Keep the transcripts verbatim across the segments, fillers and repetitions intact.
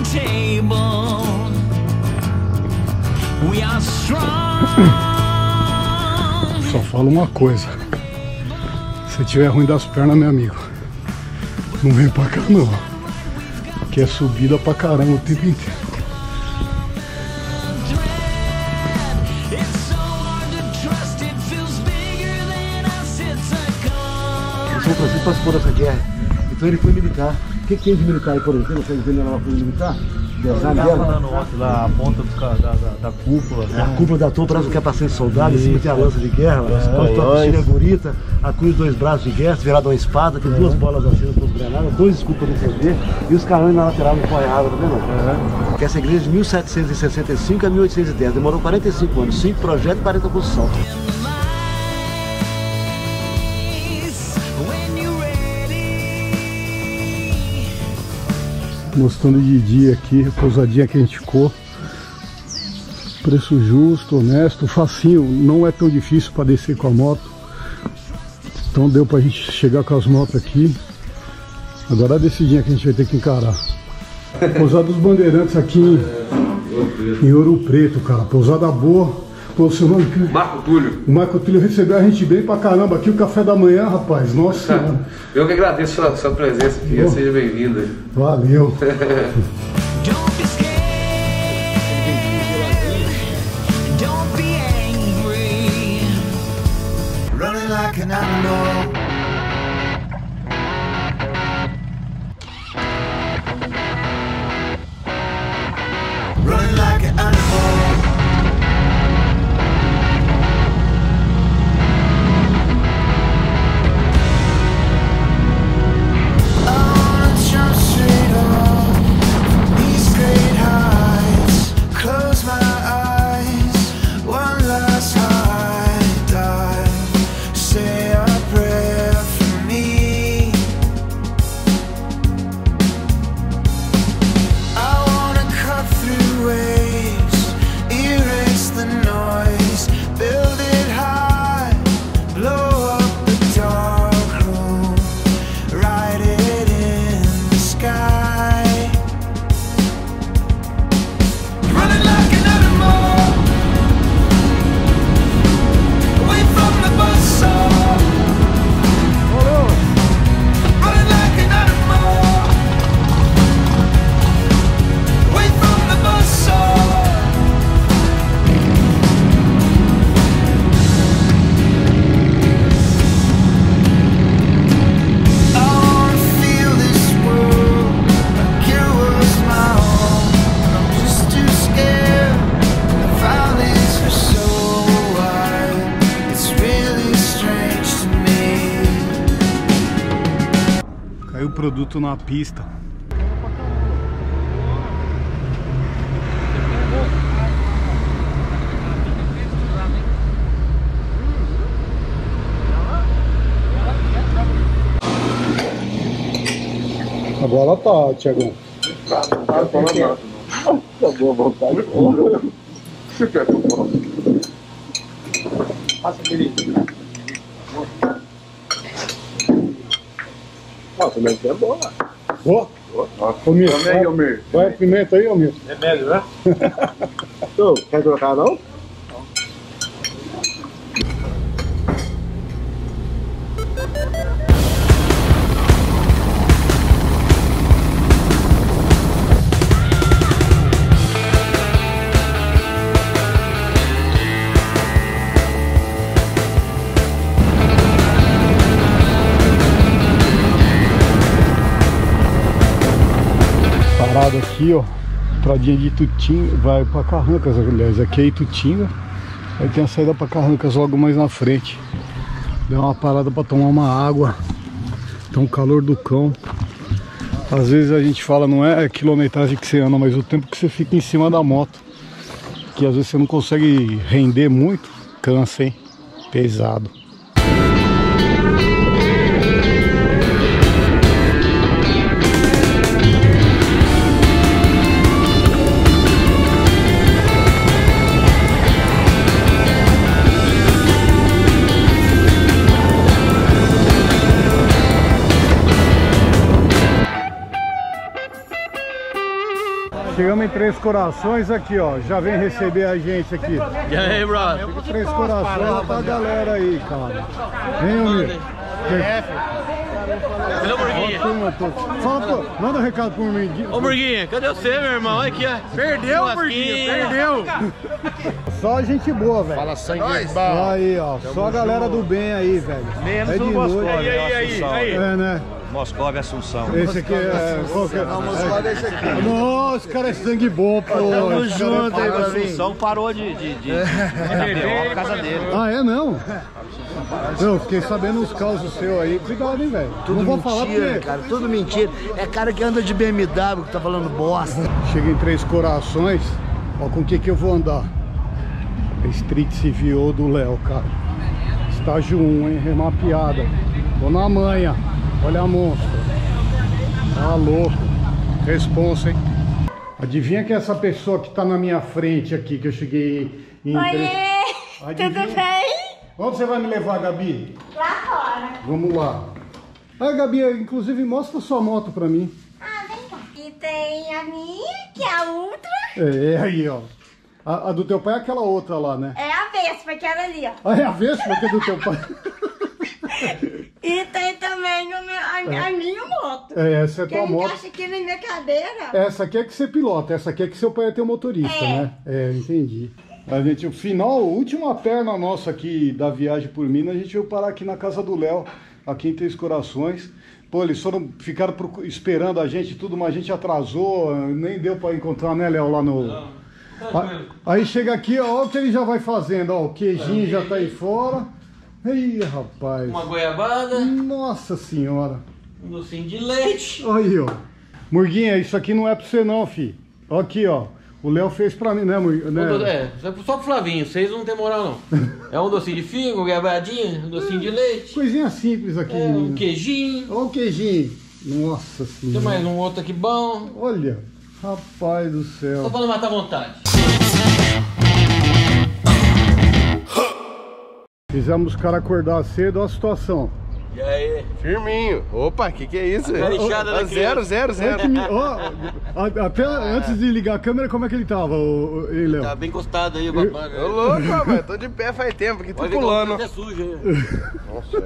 Só falo uma coisa: se tiver ruim das pernas, meu amigo, não vem pra cá não, que é subida pra caramba o tempo inteiro. O São Francisco participou dessa guerra, então ele foi militar. O que que é de militar aí, por exemplo? Você entendeu lá foi militar? Tá falando ontem lá, a ponta do, da, da, da cúpula. É, a cúpula da torre parece que é para ser soldado, em cima tem a lança de guerra, é, a gurita, a cruz, dois braços de guerra, virada uma espada, tem é. duas bolas assim, duas granadas, dois escudos para defender e os carões na lateral não põem água, tá vendo? É. Que essa igreja de mil setecentos e sessenta e cinco a mil oitocentos e dez, demorou quarenta e cinco anos, cinco projetos e quarenta construção. Mostrando de dia aqui, a pousadinha que a gente ficou. Preço justo, honesto, facinho, não é tão difícil para descer com a moto. Então deu pra gente chegar com as motos aqui. Agora a descidinha que a gente vai ter que encarar. Pousada dos Bandeirantes aqui em, em Ouro Preto, cara. Pousada boa. Pô, seu nome? Marco Túlio. O Marco Túlio recebeu a gente bem pra caramba aqui, o café da manhã, rapaz. Nossa Senhora. Eu que agradeço a sua, sua presença aqui. Oh. Seja bem-vindo. Valeu. O produto na pista. Agora tá, Thiagão. Tá, tá, tá, tá boa vontade. Você quer que eu possa? Passa aquele. Nossa, mas é boa. Boa? Boa. Almir, vai, Almir. Vai pimenta aí, Almir. É médio, né? Então, quer colocar não? Parado aqui, ó, estradinha de Itutinga, vai pra Carrancas, aliás, aqui é Itutinga, aí tem a saída pra Carrancas logo mais na frente. Deu uma parada pra tomar uma água, tá um calor do cão. Às vezes a gente fala, não é a quilometragem que você anda, mas o tempo que você fica em cima da moto, que às vezes você não consegue render muito, cansa, hein, pesado. Chegamos em Três Corações aqui, ó. Já vem receber a gente aqui. E aí, brother? Três Corações tá a galera aí, cara. Vem, Almir. Cadê o Murguinha? Fala, pô, manda um recado pro Murguinha. Ô, Murguinha, cadê você, meu irmão? Olha aqui, ó. Perdeu, Murguinha, perdeu. Só gente boa, velho. Fala sangue bom. Aí, ó. Só a galera do bem aí, velho. Menos é de o Moscou. noite. Aí, aí, aí, aí. É, né? Moscou e Assunção. Esse aqui é... Qual que é? Não, Moscou é esse aqui. Nossa, esse cara é sangue bom, pô. Tamo Esse junto cara é- aí, pra mim. Assunção parou de... de, de, de beber por causa dele. Ah, é não? Eu fiquei sabendo os causos seus aí. Cuidado, hein, velho. Tudo Não vou mentira, falar porque... cara, tudo mentira. É cara que anda de B M W que tá falando bosta. Chega em Três Corações, ó, com o que que eu vou andar? Street Civil do Léo, cara. Estágio um, hein? Remapeada. Tô na manha. Olha a monstro. Tá louco. Responsa, hein? Adivinha que é essa pessoa que tá na minha frente aqui, que eu cheguei em... Oiê! Adivinha? Tudo bem? Onde você vai me levar, Gabi? Lá fora. Vamos lá. Ah, Gabi, inclusive mostra sua moto pra mim. Ah, vem cá. E tem a minha, que é a Ultra. É, é aí, ó. A, a do teu pai é aquela outra lá, né? É a Vespa, aquela ali, ó. Ah, é a Vespa que é do teu pai. E tem também o meu, a, a minha moto. É, essa é Que tua moto. encaixa aqui na minha cadeira. Essa aqui é que você pilota, essa aqui é que seu pai é teu motorista, É. né? É, entendi. A gente, o final, a última perna nossa aqui da viagem por Minas, a gente veio parar aqui na casa do Léo, aqui em Três Corações. Pô, eles foram, ficaram procu- esperando a gente e tudo, mas a gente atrasou, nem deu pra encontrar, né, Léo, lá no... A- Aí chega aqui, ó, olha o que ele já vai fazendo, ó, o queijinho já tá aí fora. Ih, rapaz. Uma goiabada, Nossa senhora. um docinho de leite. Aí, ó. Murguinha, isso aqui não é pra você não, fi. Ó aqui, ó. O Léo fez pra mim, né, Murguinha? Um do- É, só pro Flavinho, vocês não tem moral não. É um docinho de figo, goiabadinha, um docinho de leite, Coisinha simples aqui, é, um menino. queijinho, Olha o queijinho. Nossa tem senhora. mais um outro aqui bom. Olha, rapaz do Só céu. pra não matar a vontade. Fizemos os caras acordar cedo, olha a situação. E aí? Firminho. Opa, que que é isso? Carechada da Zero, zero, Olha zero. que me- ó, a- até antes de ligar a câmera, como é que ele tava, o, o, hein, Léo? Tá bem encostado aí, papai. Ô louco, rapaz, tô de pé faz tempo que tô pulando. É sujo aí. Nossa,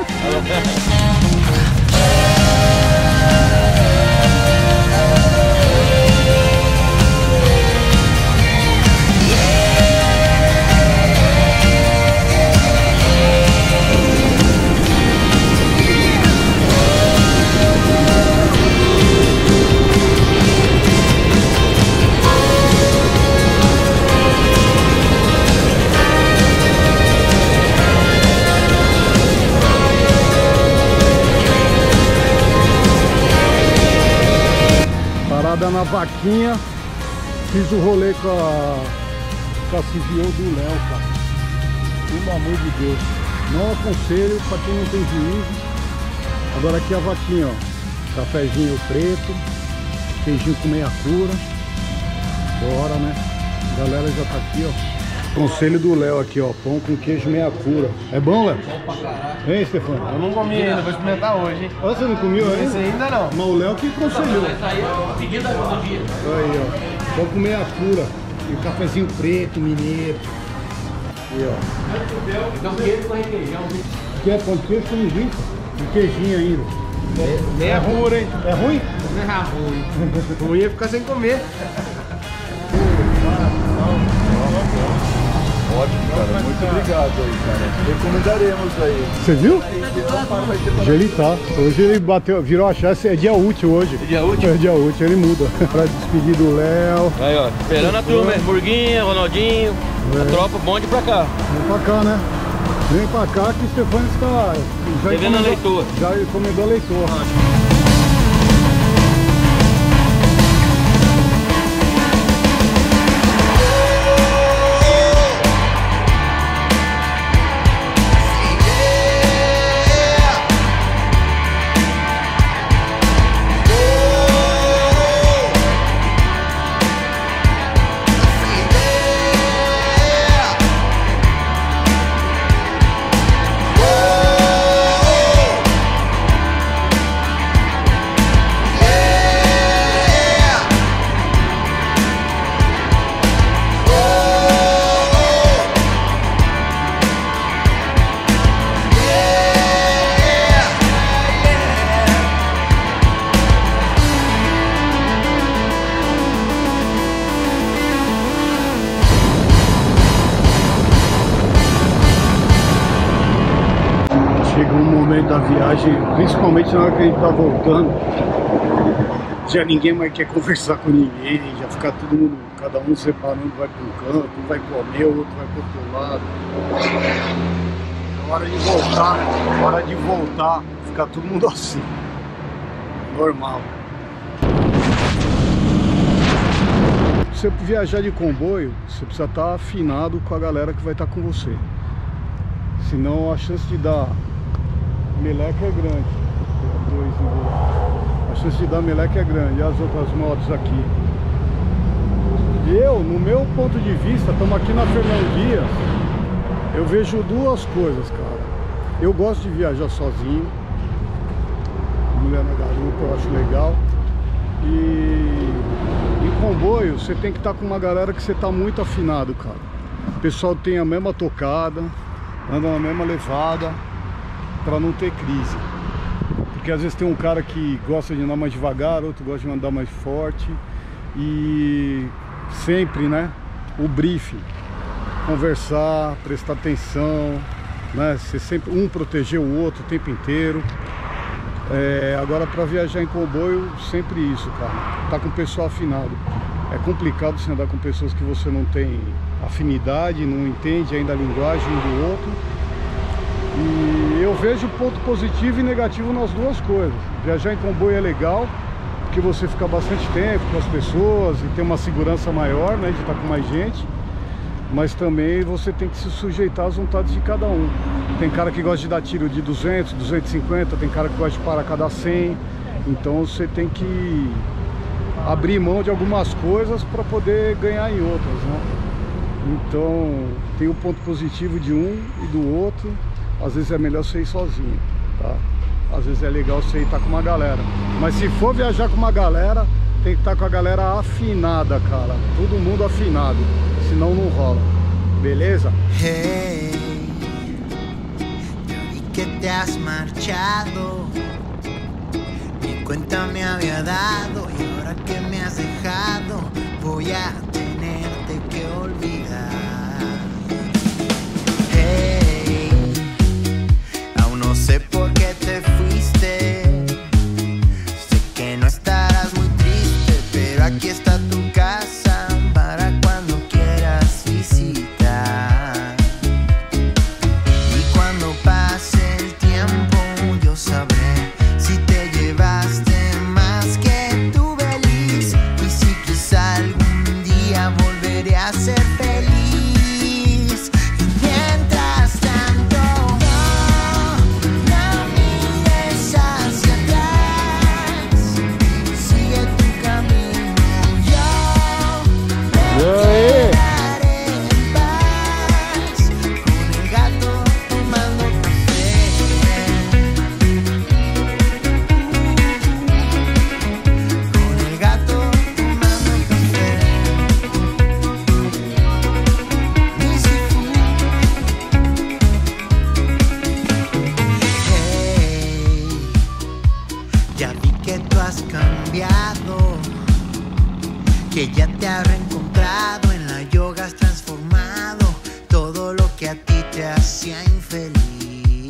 Parada na vaquinha, fiz o rolê com a, com a Civil do Léo, cara. Pelo amor de Deus. Não aconselho pra quem não tem juízo. Agora aqui a vaquinha, ó. Cafezinho preto, queijinho com meia cura. Bora, né? A galera já tá aqui, ó. Conselho do Léo aqui, ó. Pão com queijo meia cura. É bom, Léo? Bom pra caralho. Hein, Stefano? eu não comi ainda, vou experimentar hoje, hein? Ah, você não comeu ainda? Esse ainda não. Mas o Léo que aconselhou. Vai sair a pedida do dia. Aí, ó. Pão com meia cura. E o cafezinho preto, mineiro. Aí, ó. Então, queijo com requeijão. Aqui é pão de queijo com linguiça. E queijinho ainda. É ruim, hein? É ruim? Não é ruim. Ruim é ficar sem comer. Ótimo, cara. Muito obrigado aí, cara. Recomendaremos aí. Você viu? Hoje ele tá. Hoje ele bateu, virou a chance. É dia útil hoje. É dia útil? É dia útil, ele muda. Pra despedir do Léo. Aí, ó, esperando a turma, Murguinha, Ronaldinho, a tropa, bonde pra cá. Vem pra cá, né? Vem pra cá que o Stefano está... Já Devendo a leitor. Já encomendou a leitor. da viagem, principalmente na hora que a gente tá voltando, já ninguém mais quer conversar com ninguém, já fica todo mundo, cada um separando, vai para um canto, um vai comer, o outro vai pro outro lado. Na hora de voltar, na hora de voltar, fica todo mundo assim. Normal. Se você viajar de comboio, você precisa estar afinado com a galera que vai estar com você. Senão a chance de dar meleca é grande. Dois a chance de dar meleca é grande. E as outras motos aqui. Eu, no meu ponto de vista, estamos aqui na Fernão Dias. Eu vejo duas coisas, cara. Eu gosto de viajar sozinho. Mulher na garupa, eu acho legal. E em comboio, você tem que estar com uma galera que você está muito afinado, cara. O pessoal tem a mesma tocada, anda na mesma levada, para não ter crise. Porque às vezes tem um cara que gosta de andar mais devagar, outro gosta de andar mais forte. E sempre, né, o briefing, conversar, prestar atenção, né, ser sempre um proteger o outro o tempo inteiro. É, agora para viajar em comboio, sempre isso, cara, tá com o pessoal afinado. É complicado você andar com pessoas que você não tem afinidade, não entende ainda a linguagem do outro. E eu vejo ponto positivo e negativo nas duas coisas. Viajar em comboio é legal, porque você fica bastante tempo com as pessoas e tem uma segurança maior, né, de estar com mais gente. Mas também você tem que se sujeitar às vontades de cada um. Tem cara que gosta de dar tiro de duzentos, duzentos e cinquenta, tem cara que gosta de parar a cada cem. Então você tem que abrir mão de algumas coisas para poder ganhar em outras, né? Então tem o ponto positivo de um e do outro. Às vezes é melhor você ir sozinho, tá? Às vezes é legal você ir estar com uma galera. Mas se for viajar com uma galera, tem que estar com a galera afinada, cara. Todo mundo afinado. Senão não rola. Beleza? Hey, ya vi que te has marchado. Ni cuenta me había dado. Y ahora que me has dejado, voy a tenerte que olvidar. Hey, aún no sé por qué te fuiste. Sé que no estarás muy triste, pero aquí está tu casa para cuando quieras visitar. Y cuando pase el tiempo yo sabré si te llevaste más que tu feliz. Y si quizá algún día volveré a ser feliz. Y mientras tanto, no, no mires hacia atrás. Sigue tu camino. Yo me quedaré en paz con el gato tomando café. Con el gato tomando café. Hey, ya vi que tú has cambiado, que ya te has reencontrado, en la yoga has transformado todo lo que a ti te hacía infeliz.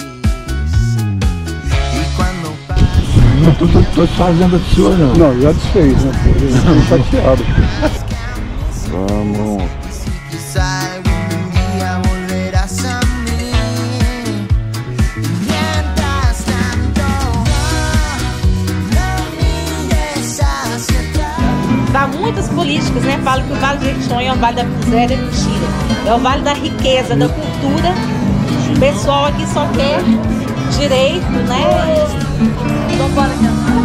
Y cuando pasa Não tô, tô, tô fazendo a sua não. Não, já desfez, né? Tô chateado. Vamos. y si quizá algún día volverás a mí. Mientras tanto, no, no mires hacia atrás. Dá muitos políticos, né? Falam que o Vale do Jequitinhonha é o Vale da Miséria, é mentira. É o Vale da Riqueza, da Cultura. O pessoal aqui só quer direito, né? Então bora cantar.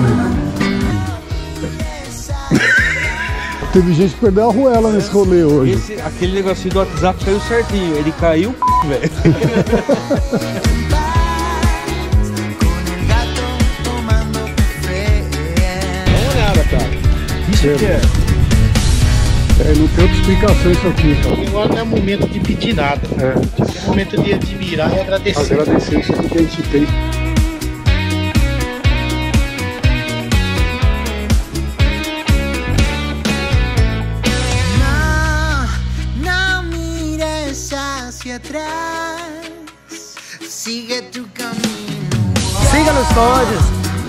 Teve gente que perdeu a ruela nesse rolê hoje. Esse, aquele negocinho do WhatsApp saiu certinho. Ele caiu, velho. Con el gato tomando café. Dá uma olhada, cara. Isso que é. É, não tem outra explicação isso aqui, cara. Agora não é momento de pedir nada. É. É momento de admirar e agradecer. Agradecer isso aqui que a gente tem. No, no mires hacia atrás. Sigue tu camino. histórias.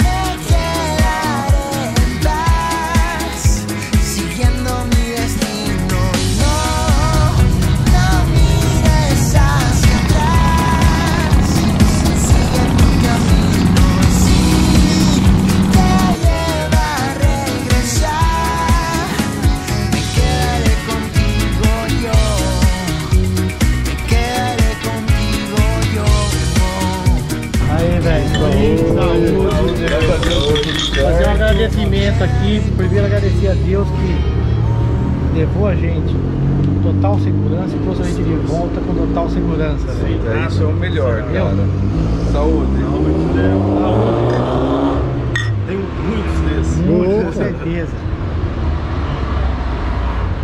Fazer um agradecimento aqui, primeiro agradecer a Deus que levou a gente com total segurança e trouxe a gente de volta com total segurança. Sim, é, isso é o melhor, entendeu? cara. Saúde. Saúde. Tem muitos desses. Muitos, com certeza.